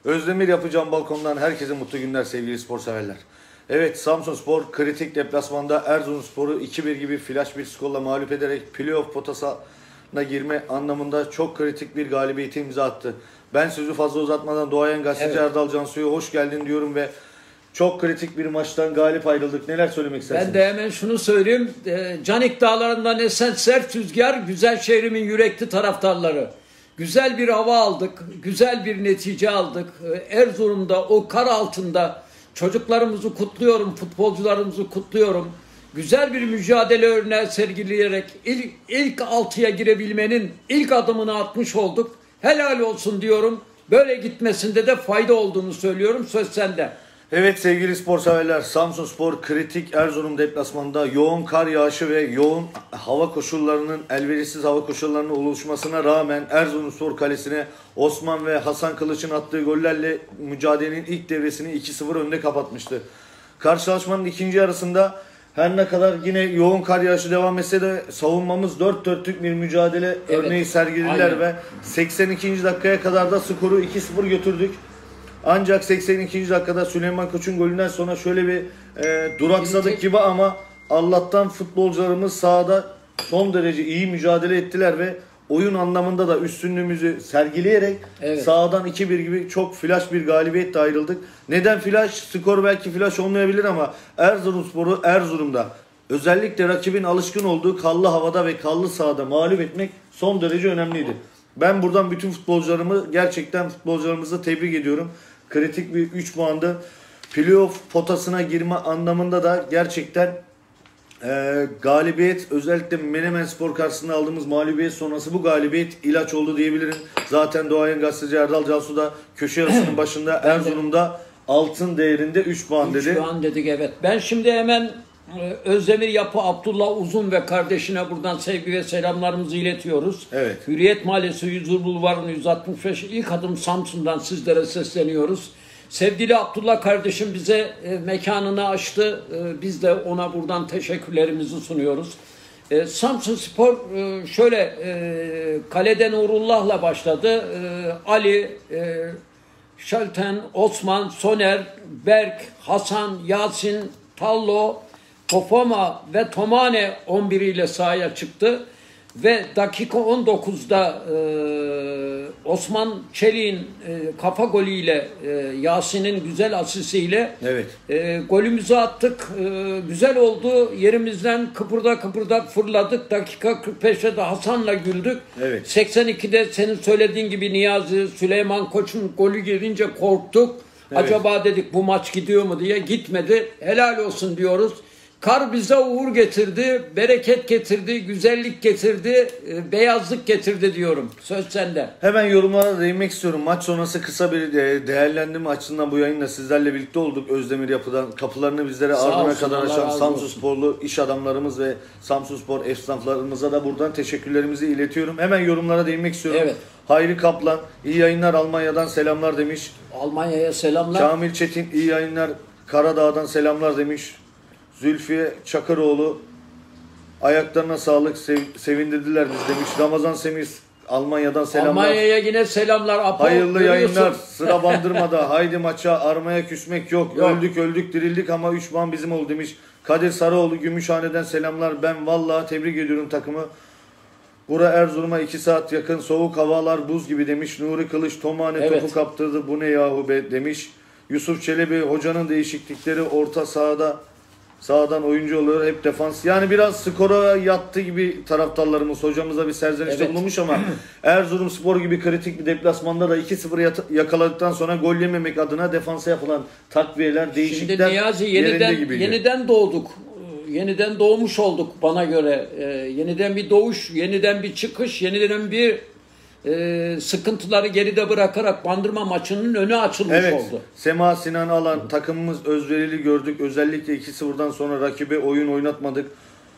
Özdemir Yapacağım Balkon'dan herkese mutlu günler sevgili spor severler. Evet, Samsunspor kritik deplasmanda Erzurumspor'u 2-1 gibi flash bir skorla mağlup ederek playoff potasına girme anlamında çok kritik bir galibiyete imza attı. Ben sözü fazla uzatmadan doğayan gazeteci Erdal Cansu'ya hoş geldin diyorum ve çok kritik bir maçtan galip ayrıldık. Neler söylemek istersiniz? Ben de hemen şunu söyleyeyim. Canik Dağları'ndan esen sert rüzgar, güzel şehrimin yürekli taraftarları. Güzel bir hava aldık, güzel bir netice aldık. Erzurum'da o kar altında çocuklarımızı kutluyorum, futbolcularımızı kutluyorum. Güzel bir mücadele örneği sergileyerek ilk 6'ya girebilmenin ilk adımını atmış olduk. Helal olsun diyorum. Böyle gitmesinde de fayda olduğunu söylüyorum. Söz sende. Evet sevgili spor severler, Samsunspor kritik Erzurum deplasmanında yoğun kar yağışı ve yoğun hava koşullarının elverişsiz hava koşullarının oluşmasına rağmen Erzurumspor kalesine Osman ve Hasan Kılıç'ın attığı gollerle mücadelenin ilk devresini 2-0 önde kapatmıştı. Karşılaşmanın ikinci yarısında her ne kadar yine yoğun kar yağışı devam etse de savunmamız dört dörtlük bir mücadele örneği sergilediler ve 82. dakikaya kadar da skoru 2-0 götürdük. Ancak 82. dakikada Süleyman Koç'un golünden sonra şöyle bir duraksadık gibi ama Allah'tan futbolcularımız sahada son derece iyi mücadele ettiler ve oyun anlamında da üstünlüğümüzü sergileyerek sahadan 2-1 gibi çok flash bir galibiyetle ayrıldık. Neden flash? Skor belki flash olmayabilir ama Erzurumspor'u Erzurum'da özellikle rakibin alışkın olduğu kallı havada ve kallı sahada mağlup etmek son derece önemliydi. Ben buradan bütün futbolcularımızı tebrik ediyorum. Kritik bir 3 puandı. Playoff potasına girme anlamında da gerçekten galibiyet, özellikle Menemenspor karşısında aldığımız mağlubiyet sonrası bu galibiyet ilaç oldu diyebilirim. Zaten doğayan gazeteci Erdal Cansu da köşe yarısının başında Erzurum'da altın değerinde 3 puan dedi. 3 puan dedik, evet. Ben şimdi hemen Özdemir Yapı Abdullah Uzun ve kardeşine buradan sevgi ve selamlarımızı iletiyoruz. Evet. Hürriyet Mahallesi 100 Bulvarı'nın 165 ilk adım Samsun'dan sizlere sesleniyoruz. Sevgili Abdullah kardeşim bize mekanını açtı. Biz de ona buradan teşekkürlerimizi sunuyoruz. Samsunspor şöyle kalede Nurullah'la başladı. Ali, Şalten, Osman, Soner, Berk, Hasan, Yasin, Tallo, Tofoma ve Tomane 11 ile sahaya çıktı. Ve dakika 19'da Osman Çelik'in kafa golüyle Yasin'in güzel asistiyle golümüzü attık. Güzel oldu. Yerimizden kıpırda fırladık. Dakika 45'te de Hasan'la güldük. 82'de senin söylediğin gibi Niyazi, Süleyman Koç'un golü gelince korktuk. Acaba dedik bu maç gidiyor mu diye, gitmedi. Helal olsun diyoruz. Kar bize uğur getirdi, bereket getirdi, güzellik getirdi, beyazlık getirdi diyorum. Söz sende. Hemen yorumlara değinmek istiyorum. Maç sonrası kısa bir değerlendirme açısından bu yayında sizlerle birlikte olduk. Özdemir Yapı'dan kapılarını bizlere ardına kadar açan Samsunsporlu iş adamlarımız ve Samsunspor esnaflarımıza da buradan teşekkürlerimizi iletiyorum. Hemen yorumlara değinmek istiyorum. Evet. Hayri Kaplan, iyi yayınlar, Almanya'dan selamlar demiş. Almanya'ya selamlar. Kamil Çetin, iyi yayınlar, Karadağ'dan selamlar demiş. Zülfiye Çakıroğlu, ayaklarına sağlık, sevindirdiler biz demiş. Ramazan Semiz, Almanya'dan selamlar. Almanya'ya yine selamlar. Hayırlı yayınlar, sıra bandırmada, haydi maça, armaya küsmek yok. Öldük dirildik ama 3 puan bizim oldu demiş. Kadir Sarıoğlu, Gümüşhane'den selamlar. Ben vallahi tebrik ediyorum takımı. Bura Erzurum'a 2 saat yakın, soğuk havalar buz gibi demiş. Nuri Kılıç, Tomane topu kaptırdı, bu ne yahu be demiş. Yusuf Çelebi, hocanın değişiklikleri orta sağdan oyuncu oluyor, hep defans. Yani biraz skora yattı gibi taraftarlarımız, hocamıza bir serzenişte bulunmuş ama Erzurumspor gibi kritik bir deplasmanda da 2-0 yakaladıktan sonra gol yememek adına defansa yapılan takviyeler, değişiklikler. Şimdi Niyazi yeniden doğduk. Yeniden doğmuş olduk bana göre. Yeniden bir doğuş, yeniden bir çıkış, yeniden bir sıkıntıları geride bırakarak Bandırma maçının önü açılmış oldu. Sema Sinan Alan, takımımız özverili gördük. Özellikle 2-0'dan sonra rakibe oyun oynatmadık.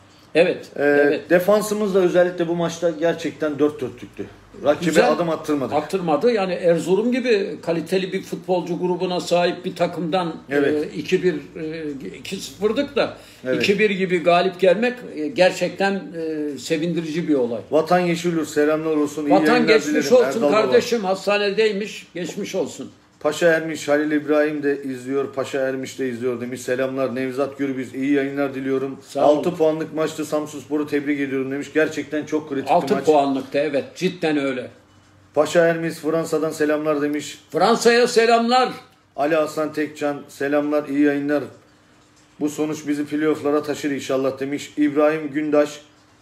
Defansımız da özellikle bu maçta gerçekten dört dörtlüktü. Rakibe adım attırmadı. Yani Erzurum gibi kaliteli bir futbolcu grubuna sahip bir takımdan 2-1 2-0'dık da 2-1 gibi galip gelmek gerçekten sevindirici bir olay. Vatan Yeşilur, selamlar olsun. Vatan geçmiş olsun kardeşim. Hastanedeymiş. Geçmiş olsun. Paşa Ermiş, Halil İbrahim de izliyor. Paşa Ermiş de izliyor demiş. Selamlar Nevzat Gürbüz. İyi yayınlar diliyorum. 6 puanlık maçtı. Samsunspor'u tebrik ediyorum demiş. Gerçekten çok kritik bir maç. 6 puanlıktı, evet. Cidden öyle. Paşa Ermiş Fransa'dan selamlar demiş. Fransa'ya selamlar. Ali Hasan Tekcan selamlar, iyi yayınlar. Bu sonuç bizi playoff'lara taşır inşallah demiş. İbrahim Gündaş,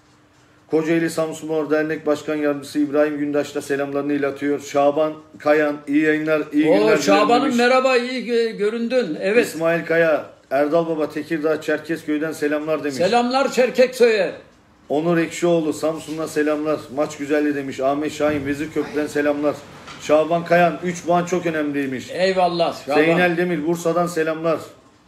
Kocaeli Samsunspor Dernek Başkan Yardımcısı İbrahim Gündaş da selamlarını iletiyor. Şaban Kayan, iyi yayınlar, iyi günler. Şaban'ım merhaba, iyi göründün. Evet. İsmail Kaya, Erdal Baba Tekirdağ Çerkezköy'den selamlar demiş. Selamlar Çerkezköy'e. Onur Ekşioğlu Samsun'dan selamlar. Maç güzeldi demiş. Ahmet Şahin Vezirköprü'den selamlar. Şaban Kayan 3 puan çok önemliymiş. Eyvallah. Şaban. Zeynel Demir Bursa'dan selamlar.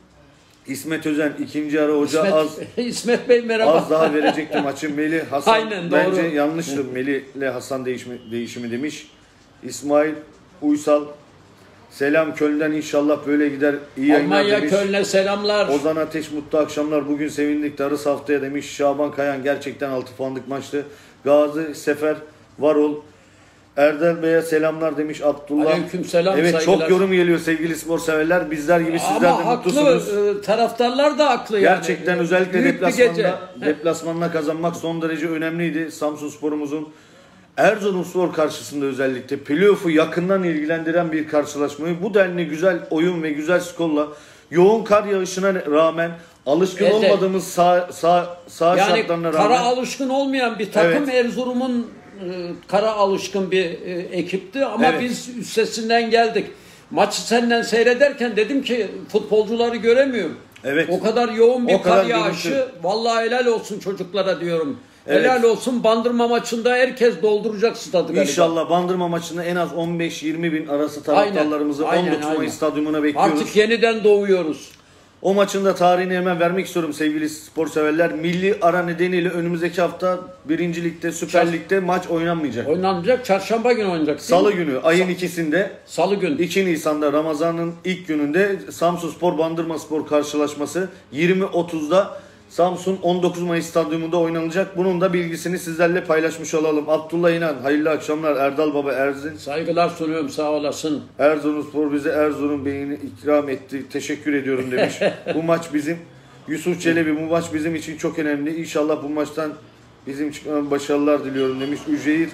İsmet Özen ikinci ara hoca İsmet Bey merhaba. Az daha verecekti maçı. Melih Hasan Aynen, bence doğru. yanlıştı. Melih ile Hasan değişimi demiş. İsmail Uysal selam Köln'den inşallah böyle gider. İyi yayınlar Almanya demiş. Köln'e selamlar. Ozan Ateş mutlu akşamlar. Bugün sevindik. Darıs haftaya demiş. Şaban Kayan gerçekten 6 puanlık maçtı. Gazi Sefer Varol Erdal Bey'e selamlar demiş Abdullah. Aleykümselam, evet, saygılar. çok yorum geliyor sevgili spor severler. Bizler gibi sizler de Ama mutlusunuz. haklı, taraftarlar da haklı yani. Gerçekten özellikle Büyük bir gece. deplasmanda kazanmak son derece önemliydi. Samsunspor'umuzun Erzurumspor karşısında özellikle playoff'u yakından ilgilendiren bir karşılaşmayı bu denli güzel oyun ve güzel skorla yoğun kar yağışına rağmen alışkın Evet. olmadığımız sağ Yani şartlarına rağmen kara alışkın olmayan bir takım, Evet. Erzurum'un kara alışkın bir ekipti ama Evet. biz üstesinden geldik. Maçı senden seyrederken dedim ki futbolcuları göremiyorum. Evet. O kadar yoğun bir O kadar kar yağışı. görüntü. Vallahi helal olsun çocuklara diyorum. Evet. Helal olsun, Bandırma maçında herkes dolduracak stadı galiba. İnşallah Bandırma maçında en az 15-20 bin arası taraftarlarımızı Aynen, 19 Mayıs aynen. stadyumuna bekliyoruz. Artık yeniden doğuyoruz. O maçın da tarihini hemen vermek istiyorum sevgili spor severler. Milli ara nedeniyle önümüzdeki hafta 1. Lig'de, Süper Lig'de maç oynanmayacak. Oynanacak, çarşamba günü oynanacak. değil Salı mi? günü ayın ikisinde Salı günü. 2 Nisan'da Ramazan'ın ilk gününde Samsunspor Bandırmaspor karşılaşması 20.30'da Samsun 19 Mayıs stadyumunda oynanacak. Bunun da bilgisini sizlerle paylaşmış olalım. Abdullah İnan hayırlı akşamlar. Erdal Baba Erzin. Saygılar sunuyorum, sağ olasın. Erzurumspor bize Erzurum Bey'ini ikram etti. Teşekkür ediyorum demiş. Bu maç bizim. Yusuf Çelebi bu maç bizim için çok önemli. İnşallah bu maçtan bizim çıkan başarılar diliyorum demiş. Üceyir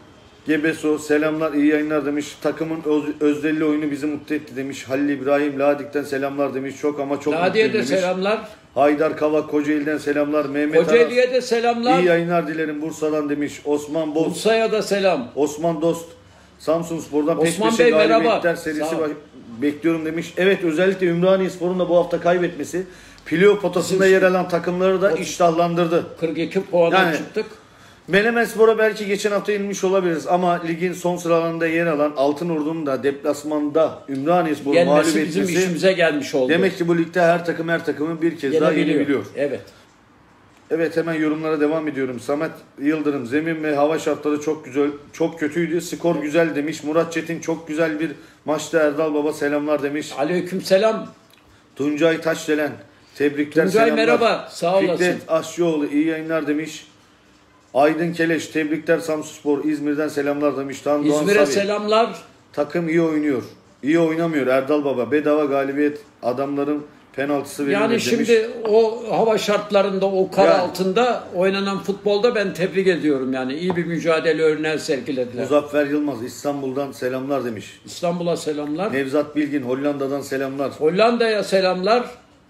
Gebeso selamlar iyi yayınlar demiş. Takımın özdelli oyunu bizi mutlu etti demiş. Halil İbrahim Ladik'ten selamlar demiş. Çok ama çok Ladiye de mutluyum demiş. selamlar. Haydar Kavak Kocaeli'den selamlar. Mehmet Kocaeli'ye de selamlar. Aras iyi yayınlar dilerim Bursa'dan demiş. Osman Boz Bursa'ya da selam. Osman Dost Samsunspor'dan peş Osman peşe Bey, galibiyetler merhaba. serisi Sağ ol. bekliyorum demiş. Evet özellikle Ümraniyespor'un da bu hafta kaybetmesi playoff potasında yer alan takımları da iştahlandırdı. 42 puana Yani- çıktık. Menemenspor'a belki geçen hafta yenilmiş olabiliriz ama ligin son sıralarında yer alan Altınordu'nun da deplasmanda Ümraniyespor'u mağlup Gelmesi bizim etmesi işimize gelmiş oldu. demek ki bu ligde her takımı bir kez daha Gelebiliyor. yenebiliyor. Evet. Evet hemen yorumlara devam ediyorum. Samet Yıldırım zemin ve hava şartları çok güzel, çok kötüydü. Skor güzel demiş. Murat Çetin çok güzel bir maçta Erdal Baba selamlar demiş. Aleykümselam. Tuncay Taşdelen tebrikler Tuncay selamlar. merhaba, sağ olasın. Fikret Aşçıoğlu iyi yayınlar demiş. Aydın Keleş tebrikler Samsunspor İzmir'den selamlar demiş. Tan Doğan İzmir'e Savi. selamlar. Takım iyi oynuyor. İyi oynamıyor Erdal Baba. Bedava galibiyet adamların penaltısı verilmedi Yani demiş. şimdi o hava şartlarında, o kar Yani. altında oynanan futbolda ben tebrik ediyorum yani. İyi bir mücadele örneği sergilediler. Muzaffer Yılmaz İstanbul'dan selamlar demiş. İstanbul'a selamlar. Nevzat Bilgin Hollanda'dan selamlar. Hollanda'ya selamlar.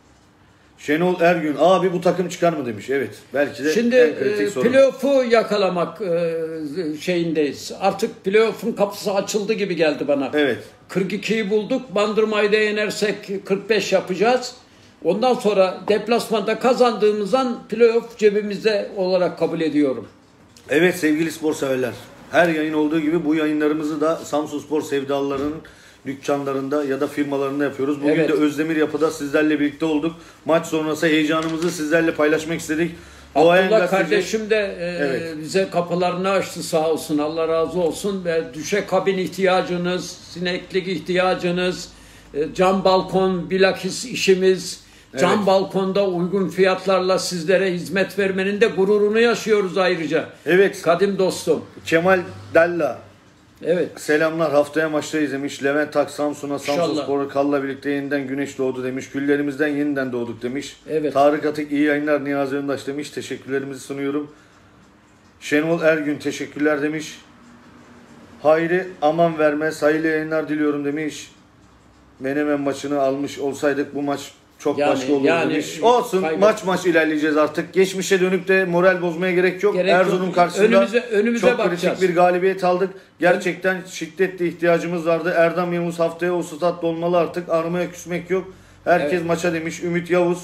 Şenol Ergün abi bu takım çıkar mı demiş. Evet belki de Şimdi en kritik soru. playoff'u yakalamak şeyindeyiz. Artık playoff'un kapısı açıldı gibi geldi bana. Evet. 42'yi bulduk. Bandırmayı da yenersek 45 yapacağız. Ondan sonra deplasmanda kazandığımız an playoff cebimizde olarak kabul ediyorum. Evet sevgili spor severler. Her yayın olduğu gibi bu yayınlarımızı da Samsunspor sevdalılarının dükkanlarında ya da firmalarında yapıyoruz. Bugün Evet. de Özdemir Yapı'da sizlerle birlikte olduk. Maç sonrası heyecanımızı sizlerle paylaşmak istedik. Doğayan Abdullah Gazeteci- kardeşim de Evet. bize kapılarını açtı sağ olsun. Allah razı olsun. Ve düşe kabin ihtiyacınız, sineklik ihtiyacınız, cam balkon bilakis işimiz, cam Evet. balkonda uygun fiyatlarla sizlere hizmet vermenin de gururunu yaşıyoruz ayrıca. Evet. Kadim dostum. Kemal Della Evet. Selamlar, haftaya maçtayız demiş. Levent Tak Samsun'a, Samsun İnşallah. Spor'a Kalla birlikte yeniden güneş doğdu demiş. Güllerimizden yeniden doğduk demiş. Evet. Tarık Atık iyi yayınlar Niyazi Öndaş demiş. Teşekkürlerimizi sunuyorum. Şenol Ergün teşekkürler demiş. Hayri aman vermez. Hayırlı yayınlar diliyorum demiş. Menemen maçını almış olsaydık bu maç çok Yani- başka olurdu yani demiş. Olsun, maç ilerleyeceğiz artık. Geçmişe dönüp de moral bozmaya gerek yok. Gerek yok. Erzurum karşısında Önümüze çok bakacağız. kritik bir galibiyet aldık. Gerçekten şiddetli ihtiyacımız vardı. Erdem Yavuz haftaya o statta olmalı artık. Armaya küsmek yok. Herkes Evet. maça demiş. Ümit Yavuz.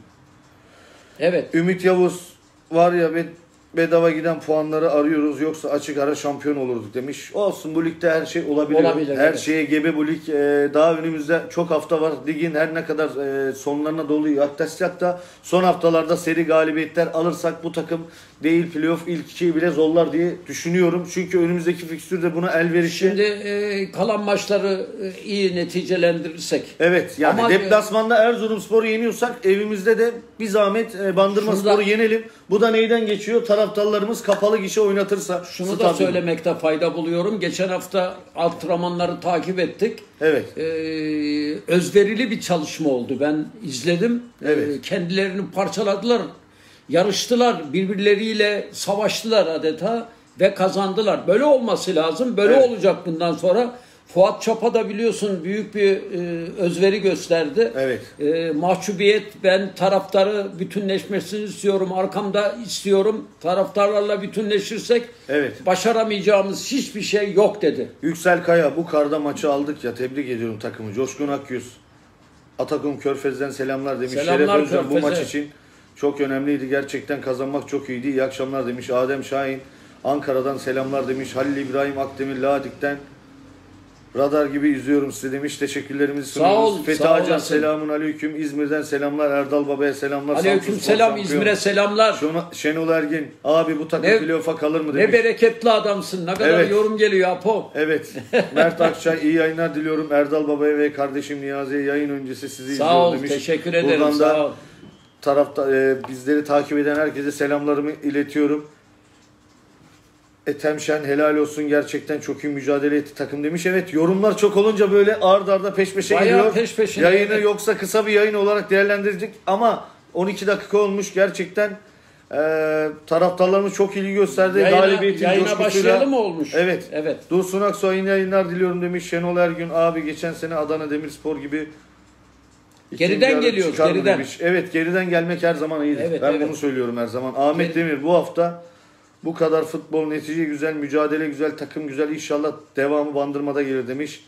Evet. Ümit Yavuz var ya, bedava giden puanları arıyoruz, yoksa açık ara şampiyon olurduk demiş. Olsun, bu ligde her şey olabiliyor. Olabilir, her evet. şeye gebe bu lig. Daha önümüzde çok hafta var. Ligin her ne kadar sonlarına doğru yaklaşacak da son haftalarda seri galibiyetler alırsak bu takım değil playoff ilk ikiyi bile zorlar diye düşünüyorum. Çünkü önümüzdeki fikstür de buna elverişli. Şimdi kalan maçları iyi neticelendirirsek. Evet, yani Ama deplasmanda Erzurumspor'u yeniyorsak evimizde de bir zahmet Bandırmaspor'u yenelim. Bu da neyden geçiyor? Taraftarlarımız kapalı gişe oynatırsa. Şunu da stadyumu. söylemekte fayda buluyorum. Geçen hafta antrenmanları takip ettik. Evet. Özverili bir çalışma oldu. Ben izledim. Evet. Kendilerini parçaladılar. Yarıştılar. Birbirleriyle savaştılar adeta ve kazandılar. Böyle olması lazım. Böyle Evet. olacak bundan sonra. Fuat Çapa da biliyorsun büyük bir özveri gösterdi. Evet. Mahcubiyet, ben taraftarı bütünleşmesini istiyorum. Arkamda istiyorum. Taraftarlarla bütünleşirsek Evet. başaramayacağımız hiçbir şey yok dedi. Yüksel Kaya, bu karda maçı aldık ya, tebrik ediyorum takımı. Coşkun Akyüz, Atakum Körfez'den selamlar demiş. Selamlar Şeref Özcan, bu Körfez'e. maç için çok önemliydi. Gerçekten kazanmak çok iyiydi. İyi akşamlar demiş. Adem Şahin Ankara'dan selamlar demiş. Halil İbrahim Akdemir Ladik'ten radar gibi izliyorum sizi demiş. Teşekkürlerimizi sunuyoruz. ol, Fethi sağ Acan olasın. selamun aleyküm. İzmir'den selamlar. Erdal Baba'ya selamlar. Aleyküm Samsun Spor selam, şampiyon. İzmir'e selamlar. Şenol Ergin abi, bu takım Ne- playoff'a kalır mı demiş. Ne bereketli adamsın. Ne kadar Evet. yorum geliyor Apo. Evet. Mert Akçay iyi yayınlar diliyorum. Erdal Baba'ya ve kardeşim Niyazi'ye yayın öncesi sizi izliyorum Sağ ol, demiş. teşekkür ederim. Buradan Sağ da ol. bizleri takip eden herkese selamlarımı iletiyorum. Etemşen helal olsun, gerçekten çok iyi mücadele etti takım demiş. Evet, yorumlar çok olunca böyle ard arda peş peşe Bayağı geliyor. peş peşine, Yayını evet. yoksa kısa bir yayın olarak değerlendirecek ama 12 dakika olmuş gerçekten. Taraftarlarımız çok ilgi gösterdi. Galibiyetin Yayına coşkusuyla. başlayalı mı olmuş? Evet. Evet. Dursun Aksoy'un yayınlar diliyorum demiş. Şenol Ergün abi, geçen sene Adana Demirspor gibi Geriden ikinci yarı geliyoruz, çıkar mı geriden. demiş. Evet, geriden gelmek her zaman iyidir. Evet, Ben evet. bunu söylüyorum her zaman. Ahmet Demir bu hafta bu kadar futbol, netice güzel, mücadele güzel, takım güzel. İnşallah devamı Bandırma'da gelir demiş.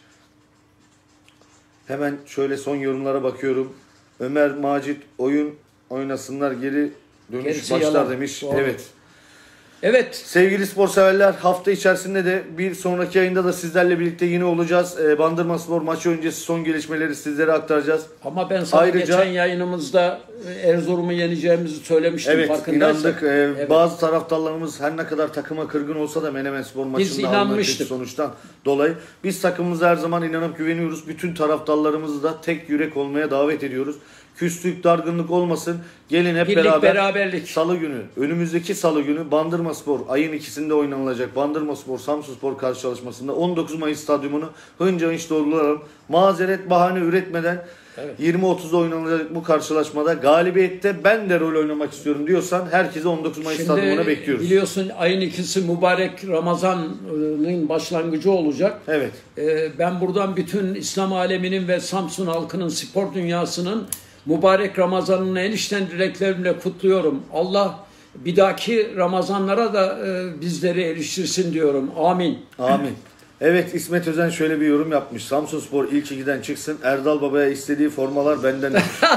Hemen şöyle son yorumlara bakıyorum. Ömer Macit oyun oynasınlar, geri dönüş Gerisi başlar yalan. demiş. Doğru. Evet. Evet. Sevgili spor severler, hafta içerisinde de bir sonraki yayında da sizlerle birlikte yine olacağız. Bandırmaspor maçı öncesi son gelişmeleri sizlere aktaracağız. Ama ben sana Ayrıca- geçen yayınımızda Erzurum'u yeneceğimizi söylemiştim. Evet, farkındaysan. inandık. Evet. Bazı taraftarlarımız her ne kadar takıma kırgın olsa da Menemenspor maçında alınan inanmıştık. kötü sonuçtan dolayı biz takımımıza her zaman inanıp güveniyoruz. Bütün taraftarlarımızı da tek yürek olmaya davet ediyoruz. Küslük, dargınlık olmasın. Gelin hep Birlik, beraber beraberlik. Salı günü, önümüzdeki Salı günü Bandırmaspor ayın 2'sinde oynanılacak Bandırmaspor Samsunspor karşılaşmasında 19 Mayıs stadyumunu hınca hınç dolduralım. Mazeret bahane üretmeden Evet. 20.30'da oynanacak bu karşılaşmada galibiyette ben de rol oynamak istiyorum diyorsan herkese 19 Mayıs stadyumuna Şimdi bekliyoruz. biliyorsun ayın 2'si mübarek Ramazan'ın başlangıcı olacak. Evet. Ben buradan bütün İslam aleminin ve Samsun halkının, spor dünyasının mübarek Ramazan'ını en içten dileklerimle kutluyorum. Allah bir dahaki Ramazanlara da bizleri eriştirsin diyorum. Amin. Amin. Evet, İsmet Özen şöyle bir yorum yapmış. Samsunspor ilk 2'den çıksın. Erdal Baba'ya istediği formalar benden.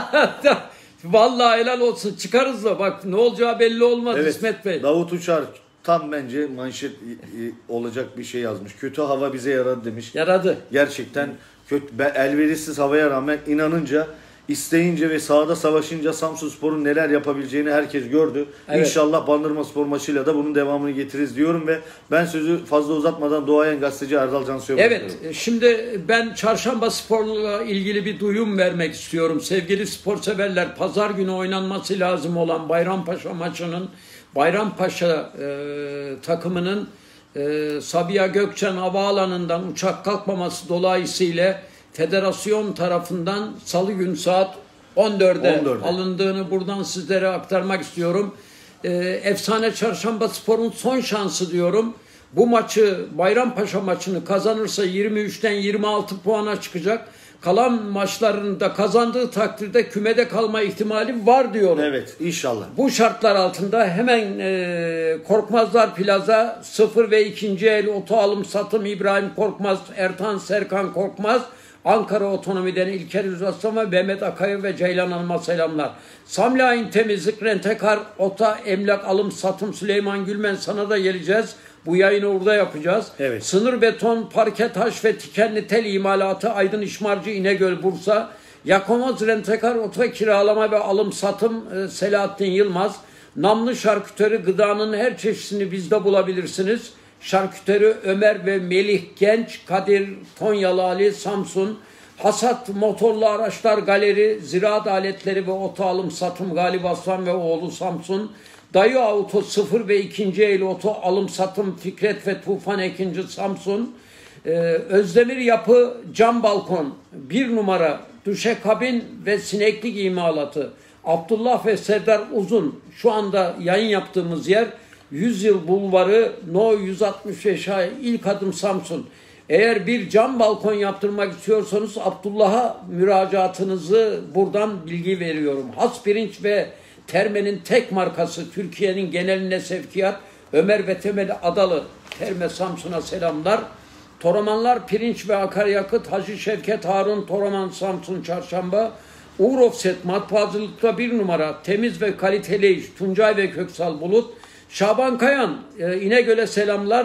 Vallahi helal olsun. Çıkarız da bak ne olacağı belli olmaz Evet. İsmet Bey. Davut Uçar tam bence manşet olacak bir şey yazmış. Kötü hava bize yaradı demiş. Yaradı. Gerçekten kötü, elverişsiz havaya rağmen inanınca, isteyince ve sahada savaşınca Samsunspor'un neler yapabileceğini herkes gördü. Evet. İnşallah Bandırmaspor maçıyla da bunun devamını getiririz diyorum ve ben sözü fazla uzatmadan doğayan gazeteci Erdal Cansu'ya bırakıyorum. Evet, şimdi ben Çarşamba Spor'la ilgili bir duyum vermek istiyorum. Sevgili spor severler, pazar günü oynanması lazım olan Bayrampaşa maçının, Bayrampaşa takımının Sabiha Gökçen Havaalanı'ndan uçak kalkmaması dolayısıyla federasyon tarafından salı günü saat 14'e alındığını buradan sizlere aktarmak istiyorum. Efsane Çarşamba Spor'un son şansı diyorum. Bu maçı, Bayrampaşa maçını kazanırsa 23'ten 26 puana çıkacak. Kalan maçlarını da kazandığı takdirde kümede kalma ihtimali var diyorum. Evet, inşallah. Bu şartlar altında hemen Korkmazlar Plaza 0 ve 2. el oto alım satım İbrahim Korkmaz, Ertan Serkan Korkmaz, Ankara Otonomi'den İlker Yüzaslan ve Mehmet Akay ve Ceylan Hanım'a selamlar. Samlain Temizlik, Rentekar, Ota, Emlak, Alım, Satım, Süleyman Gülmen sana da geleceğiz. Bu yayını orada yapacağız. Evet. Sınır beton, parke taş ve tikenli tel imalatı Aydın İşmarcı İnegöl Bursa. Yakomoz Rentekar, Ota kiralama ve alım satım Selahattin Yılmaz. Namlı şarküteri gıdanın her çeşidini bizde bulabilirsiniz. Şarküteri Ömer ve Melih Genç, Kadir Konyalı Ali Samsun. Hasat Motorlu Araçlar Galeri, Ziraat Aletleri ve Oto Alım Satım Galip Aslan ve oğlu Samsun. Dayı Auto 0 ve 2. el oto alım satım Fikret ve Tufan Ekinci Samsun. Özdemir Yapı Cam Balkon 1 numara duşekabin ve sineklik imalatı. Abdullah ve Serdar Uzun şu anda yayın yaptığımız yer 100 Yıl Bulvarı No 165A İlk Adım Samsun. Eğer bir cam balkon yaptırmak istiyorsanız Abdullah'a müracaatınızı buradan bilgi veriyorum. Has Pirinç ve Terme'nin tek markası Türkiye'nin geneline sevkiyat Ömer ve Temel Adalı Terme Samsun'a selamlar. Toramanlar Pirinç ve Akaryakıt Hacı Şevket Harun Toraman Samsun Çarşamba. Uğur Offset matbaacılıkta 1 numara temiz ve kaliteli iş Tuncay ve Köksal Bulut. Şaban Kayan İnegöl'e selamlar.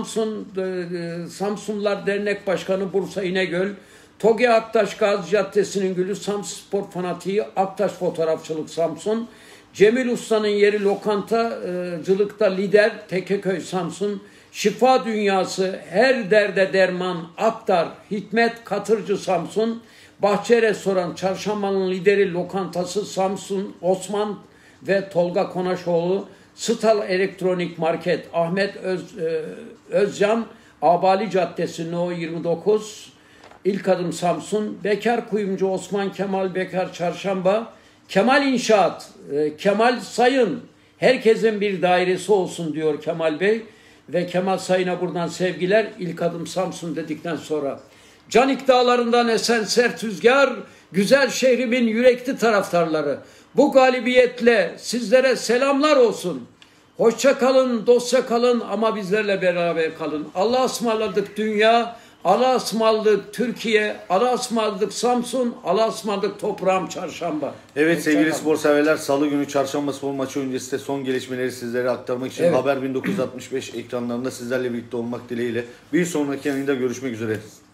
Samsunlar Dernek Başkanı Bursa İnegöl. Togi Aktaş Gazi Caddesi'nin gülü Samsun Spor Fanatiği Aktaş Fotoğrafçılık Samsun. Cemil Usta'nın yeri lokantacılıkta lider Tekeköy Samsun. Şifa Dünyası her derde derman Aktar Hikmet Katırcı Samsun. Bahçe Restoran Çarşamba'nın lideri lokantası Samsun Osman ve Tolga Konaşoğlu. Stal Elektronik Market Ahmet Özcan Abali Caddesi No 29 İlk Adım Samsun. Bekar Kuyumcu Osman Kemal Bekar Çarşamba. Kemal İnşaat Kemal Sayın herkesin bir dairesi olsun diyor Kemal Bey ve Kemal Sayın'a buradan sevgiler. İlk Adım Samsun dedikten sonra Canik Dağları'ndan esen sert rüzgar, güzel şehrimin yürekli taraftarları. Bu galibiyetle sizlere selamlar olsun. Hoşça kalın, dostça kalın ama bizlerle beraber kalın. Allah'a ısmarladık dünya, Allah'a ısmarladık Türkiye, Allah'a ısmarladık Samsun, Allah'a ısmarladık toprağım Çarşamba. Evet Hoşça sevgili kalın. spor severler, Salı günü Çarşamba spor maçı öncesi de son gelişmeleri sizlere aktarmak için Haber 1965 ekranlarında sizlerle birlikte olmak dileğiyle bir sonraki yayında görüşmek üzere.